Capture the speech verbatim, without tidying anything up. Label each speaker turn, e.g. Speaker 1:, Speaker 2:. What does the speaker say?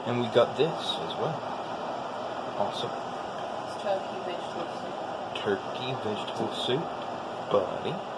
Speaker 1: And we got this as well. Awesome.
Speaker 2: It's turkey vegetable soup.
Speaker 1: Turkey vegetable soup, buddy.